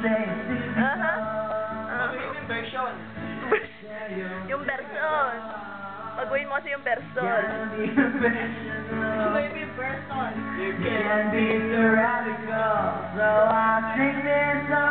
version. Yung version. Baguhin mo kasi yung version. Baby person. You can be so radical, so I sing this song.